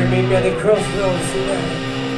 meet me at the crossroads tonight.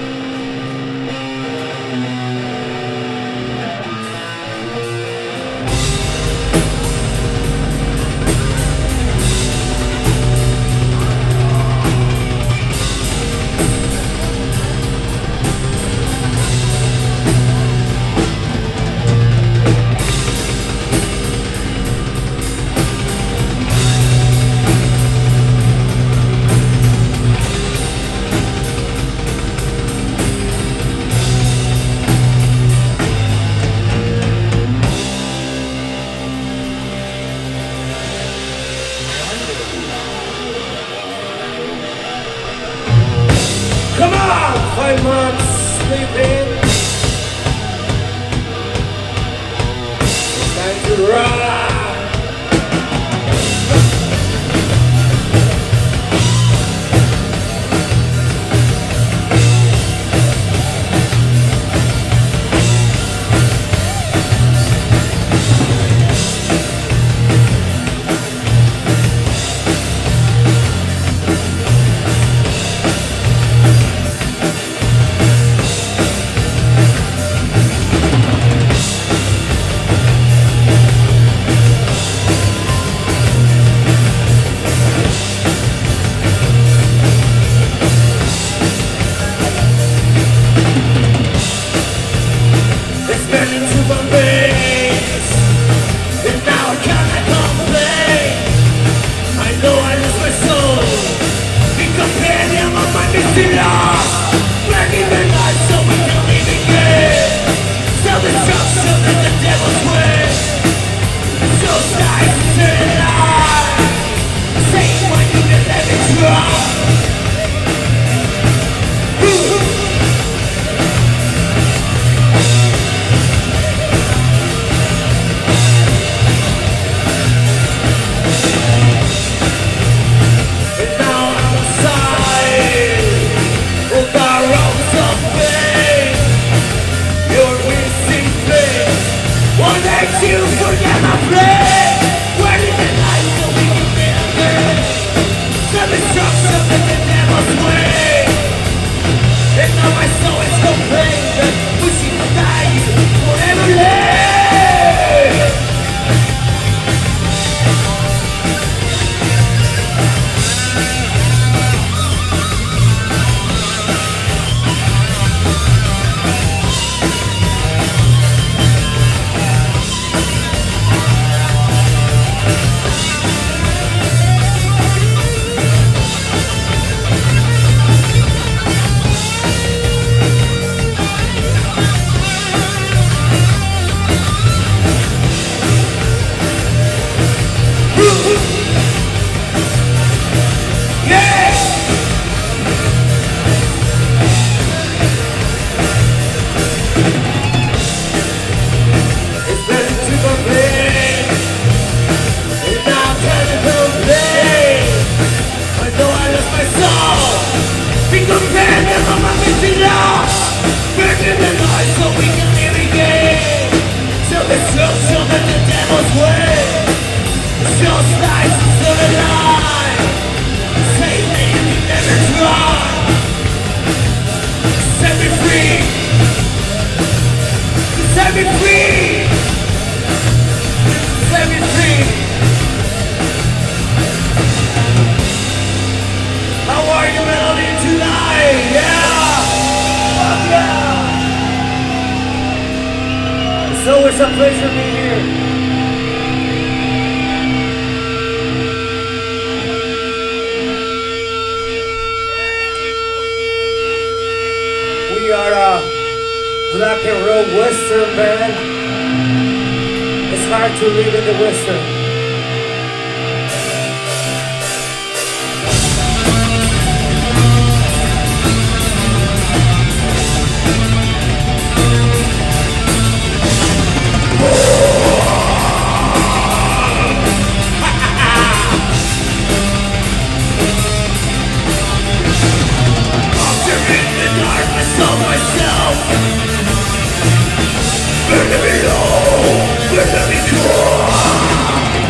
Come on, 5 months sleeping. It's time to run. It's always a pleasure being here. We are a black and roll western band. It's hard to live in the western. Let me go, let me go.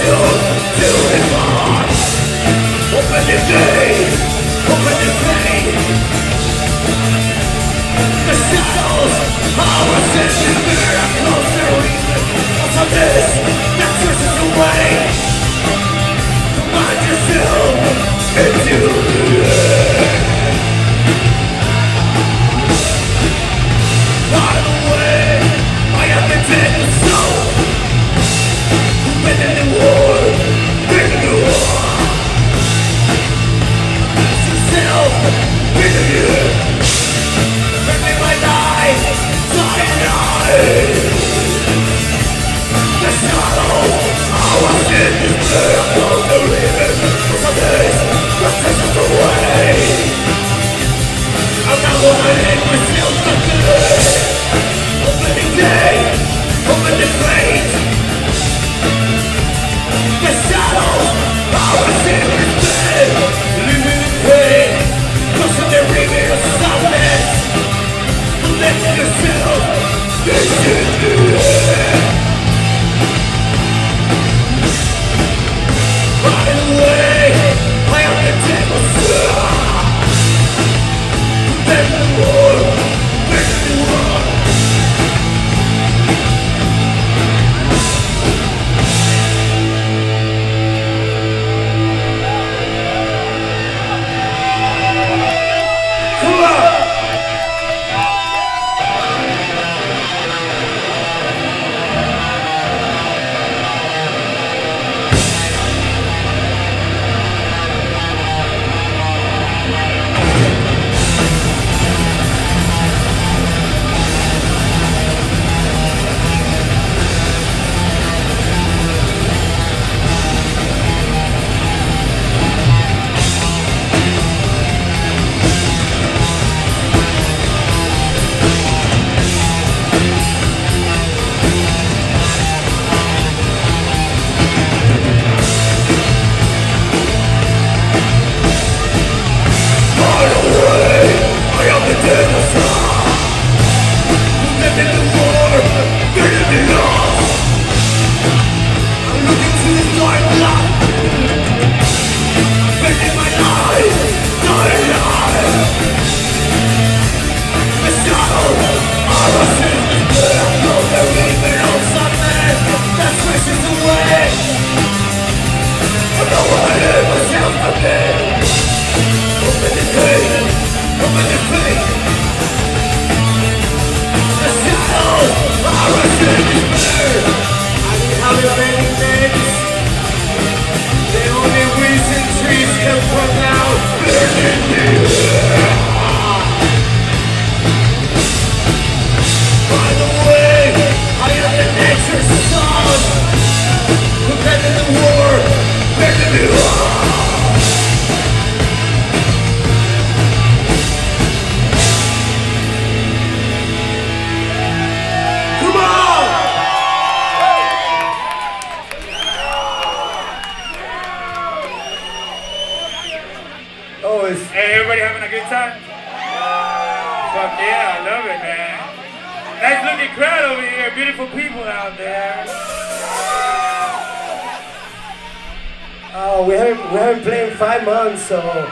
So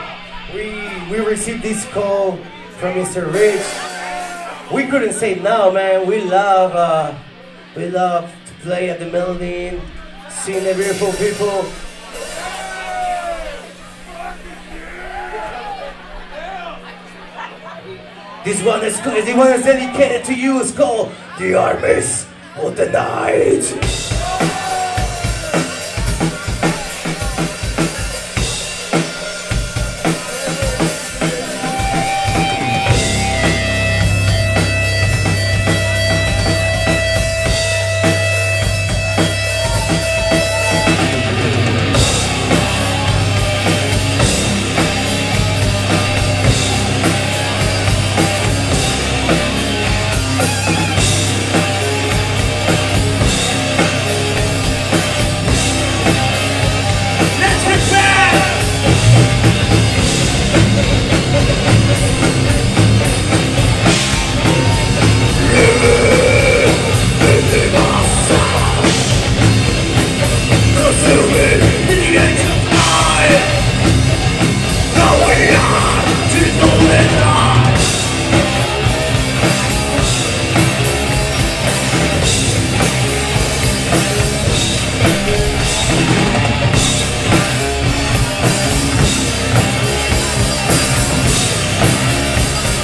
we received this call from Mr. Rich. We couldn't say no, man. We love to play at the Melody, seeing the beautiful people. This one is dedicated to you. It's called The Armies of the Night.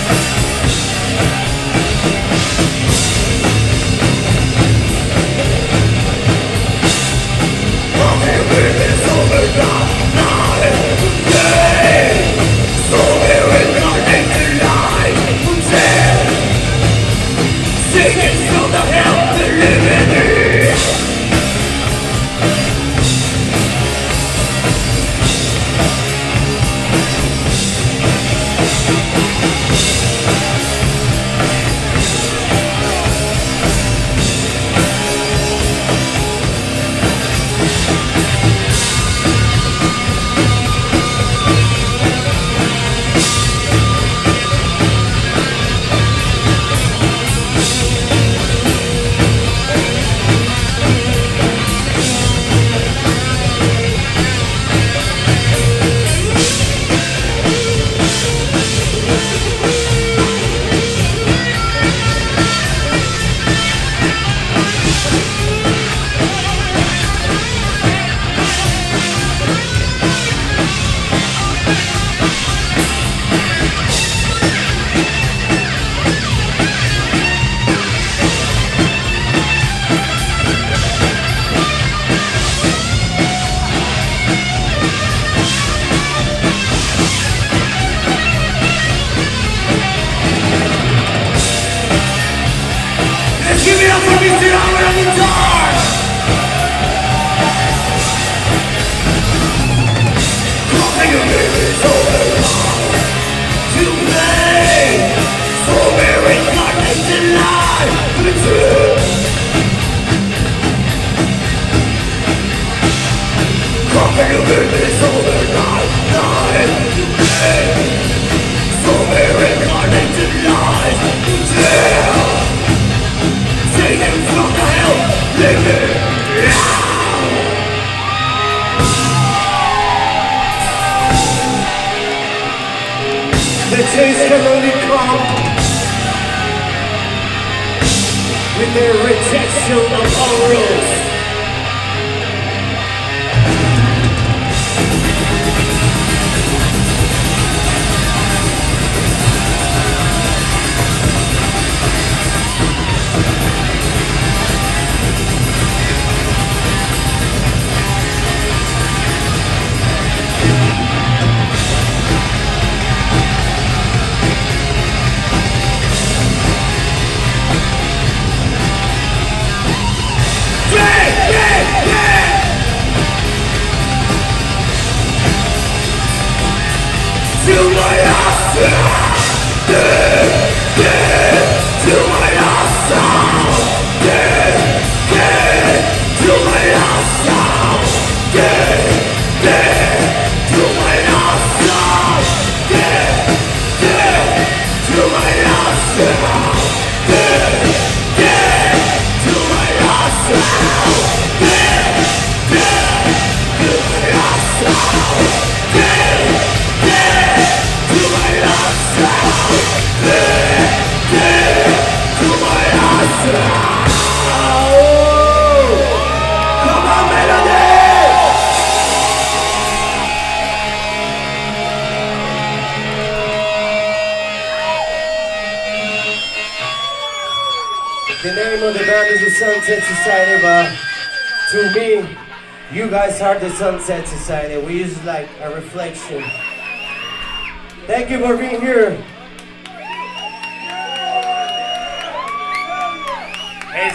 The change can only come with the rejection of our rules. The name of the band is the Sunset Society, but to me, you guys are the Sunset Society. We use like a reflection. Thank you for being here. Hey,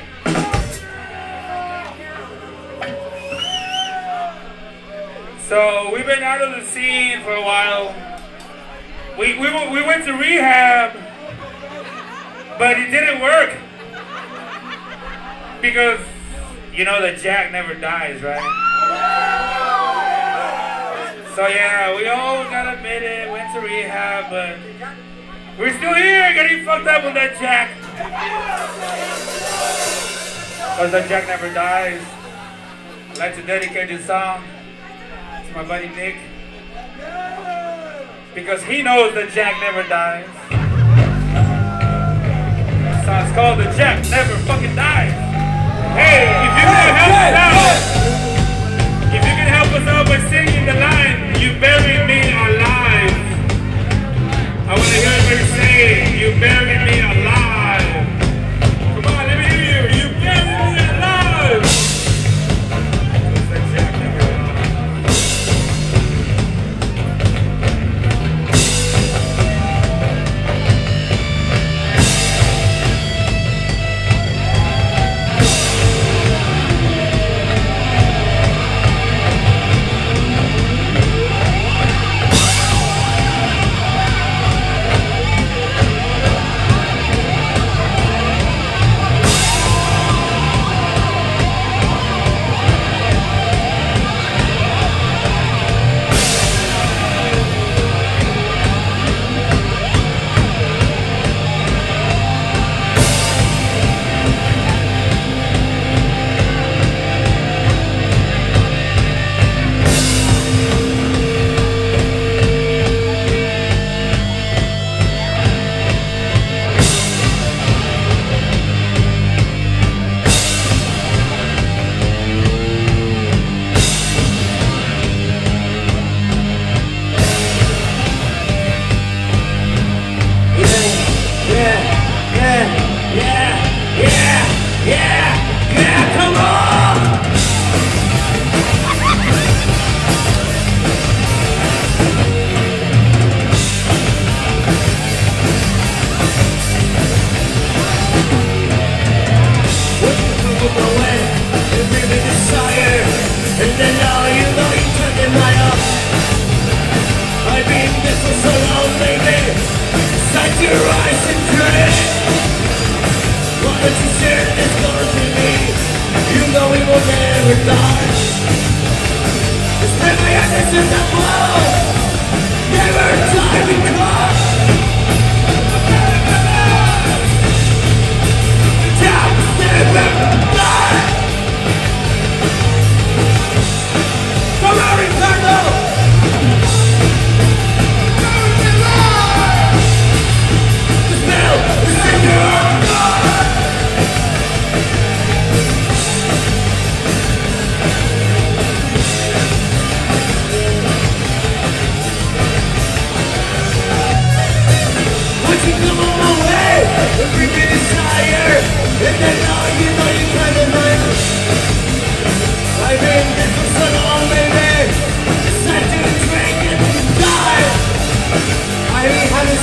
so we've been out of the scene for a while. We went to rehab, but it didn't work. Because, you know that Jack never dies, right? So yeah, we all got admitted, went to rehab, but we're still here getting fucked up with that Jack. Because that Jack never dies. I'd like to dedicate this song to my buddy Nick. Because he knows that Jack never dies. The song's called The Jack Never Fucking Dies. Hey, if you can help us out, if you can help us out by singing the line, "You buried me alive," I want to hear everybody say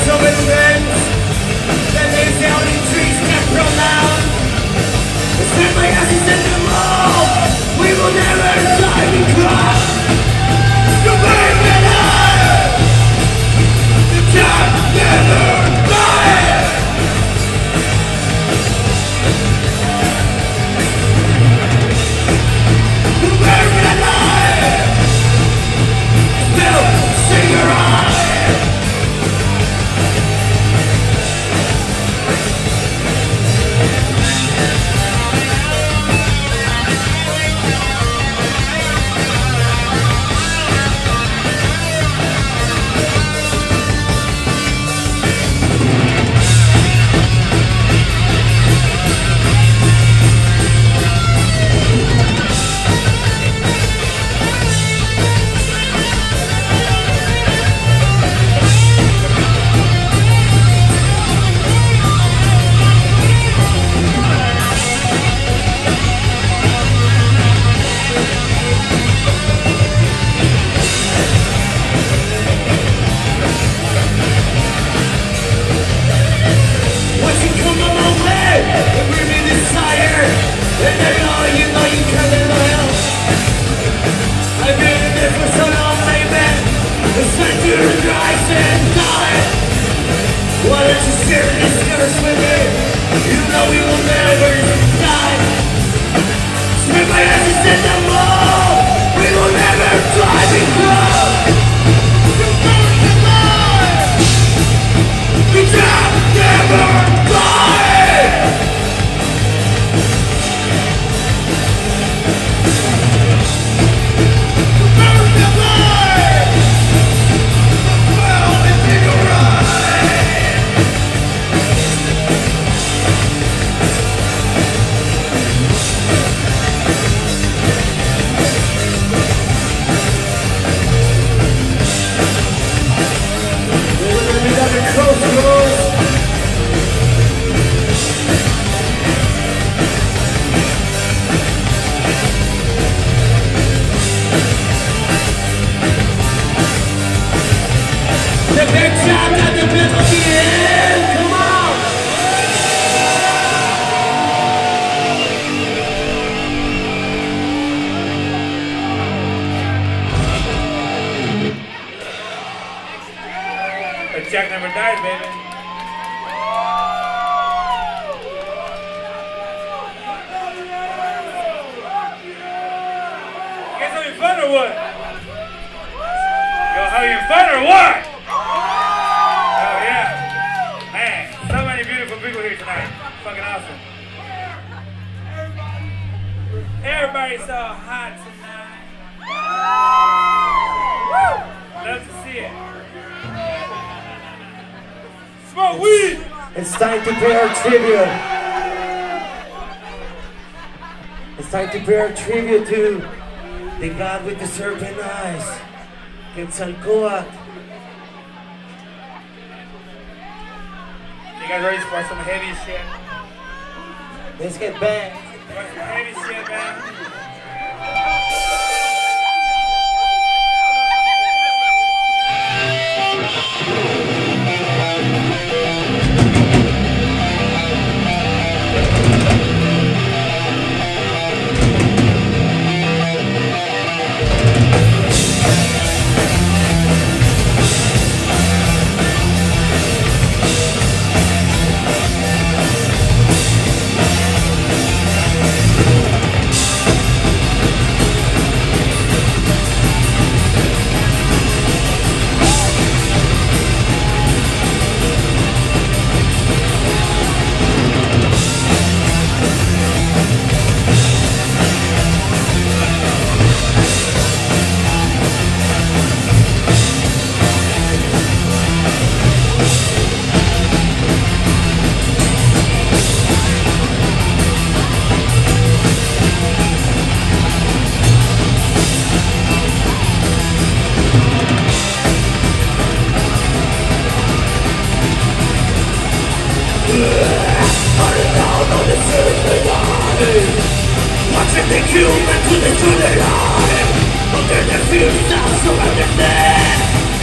so many men that they the only trees kept pronounced. Spend my asses in the wall. We will never die because the burn and I, the time never dies. The burn and I, still see your eyes. Jack never died, baby. You guys having fun or what? Yo, having fun or what? Oh yeah. Man, so many beautiful people here tonight. Fucking awesome. Everybody's so hot tonight. Woo! Love to see it. Smoke weed! It's time to pay our tribute. It's time to pay our tribute to the God with the serpent eyes, Quetzalcoatl. You guys ready for some heavy shit? Let's get back. Some heavy shit, man. Watching the human to the line, under the fierce sounds around their neck.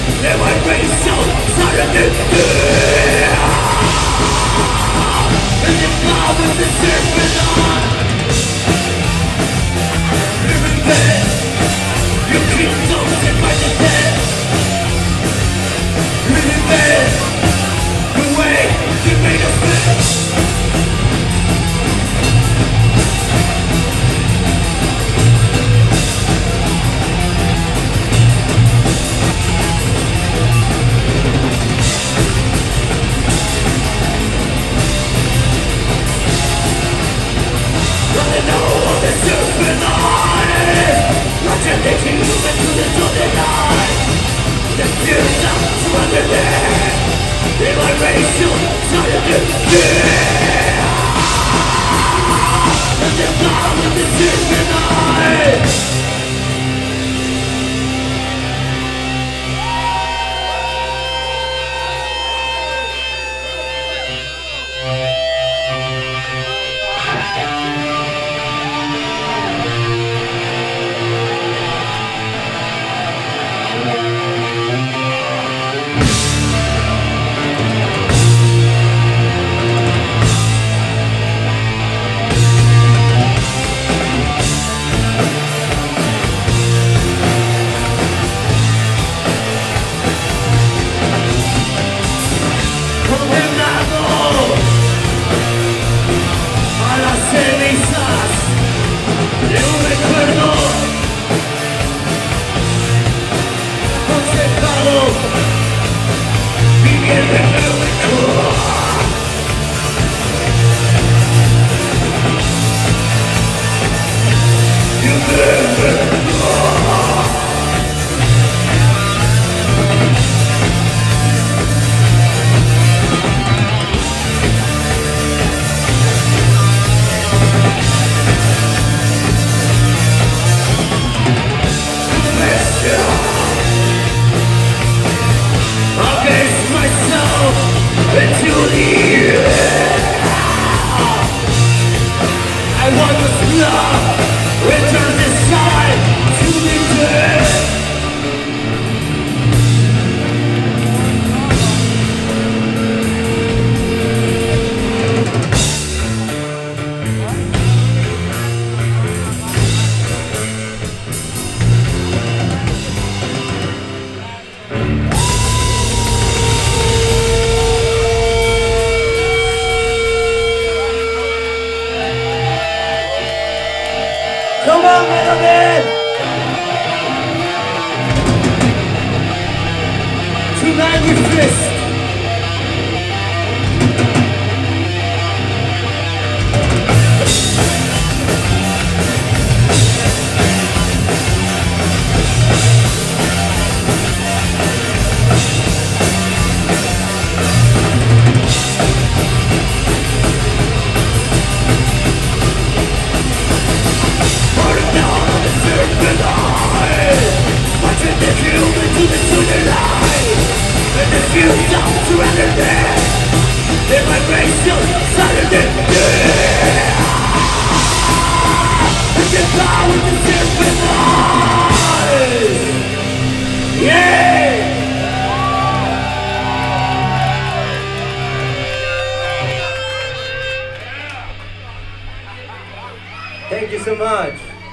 Thank you so much.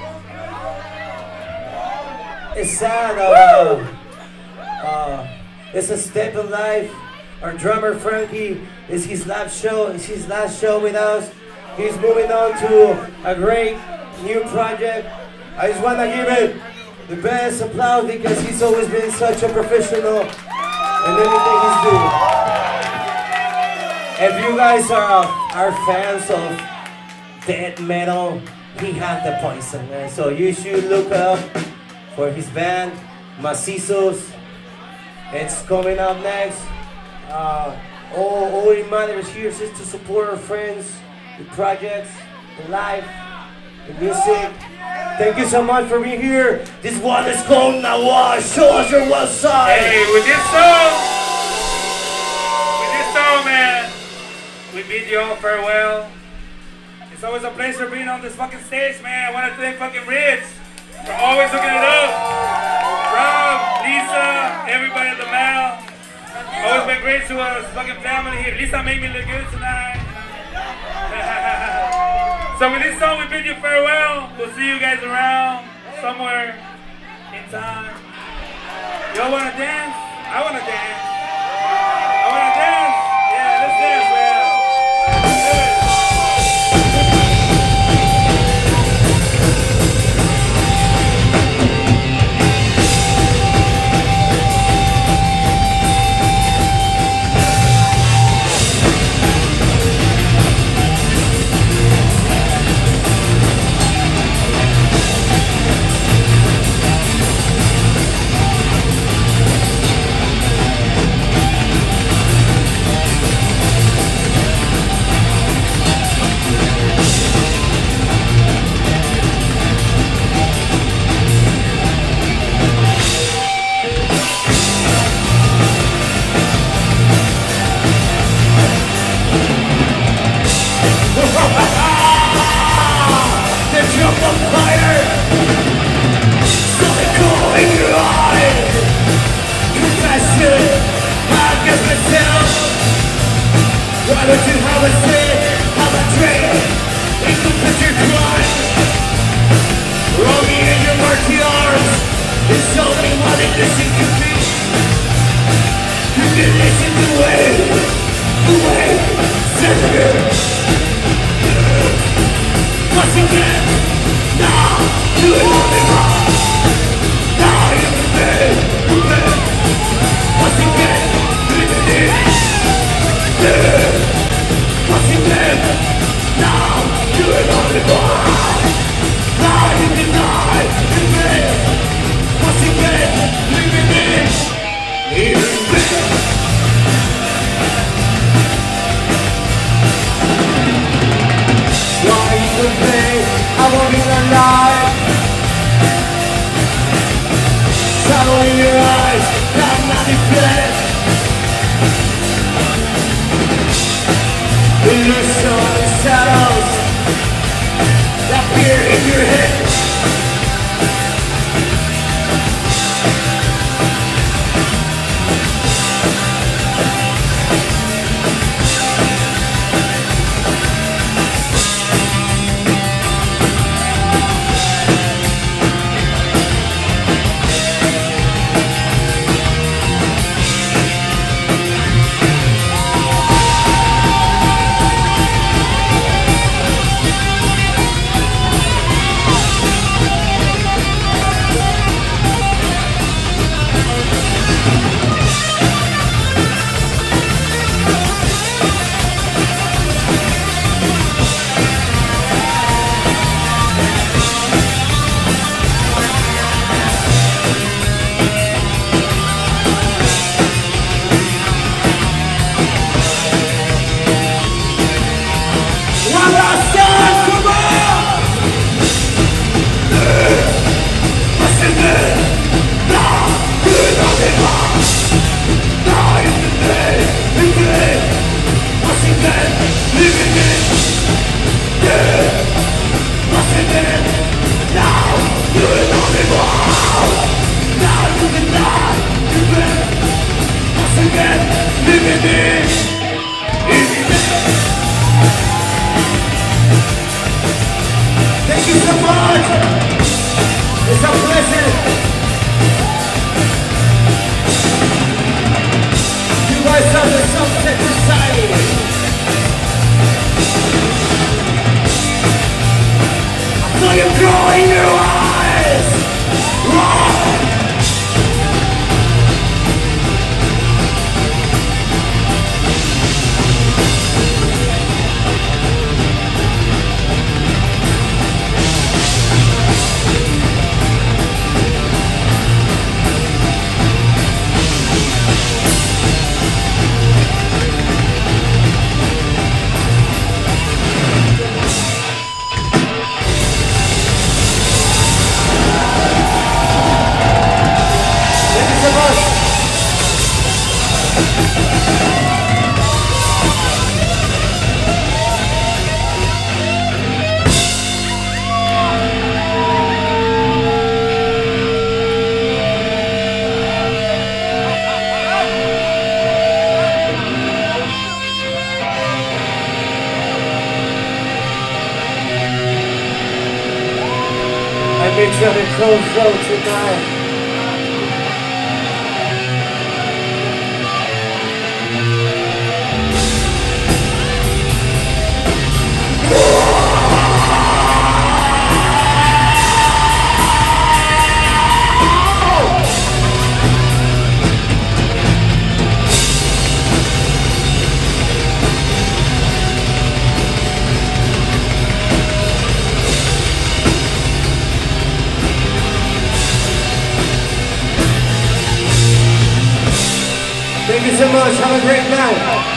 It's sad. It's a step in life. Our drummer Frankie is his last show. It's his last show with us. He's moving on to a great new project. I just want to give it the best applause because he's always been such a professional in everything he's doing. If you guys are fans of death metal, he has the poison, man. So you should look up for his band, Macizos. It's coming up next. All it matters here is just to support our friends, the projects, the life, the music. Thank you so much for being here. This one is called Nawa. Show us your west side. Hey, with this song, man, we bid you all farewell. It's always a pleasure being on this fucking stage, man. I want to thank fucking Rich for always hooking it up. Rob, Lisa, Lisa, everybody at the mall. Always been great to us, fucking family here. Lisa made me look good tonight. So with this song, we bid you farewell. We'll see you guys around somewhere in time. Y'all wanna dance? I wanna dance. I wanna dance? Yeah, let's dance, man. Why don't you have a say, have a drink, encompass your crime? Roll me in your murky arms, and show me what innocent could be. You can listen to the way, Senator. Once again, now, do it on me wrong. Now you can pay. Once again, living it. Once again, now do it on the ground. Now you can die in bed. Once again, living in bed. Why you play? I won't be alive. Shadow in your eyes, I'm not in bed. Illusion shadows that appear in your head. meet you on the crossroad tonight. Thank you so much. Have a great night.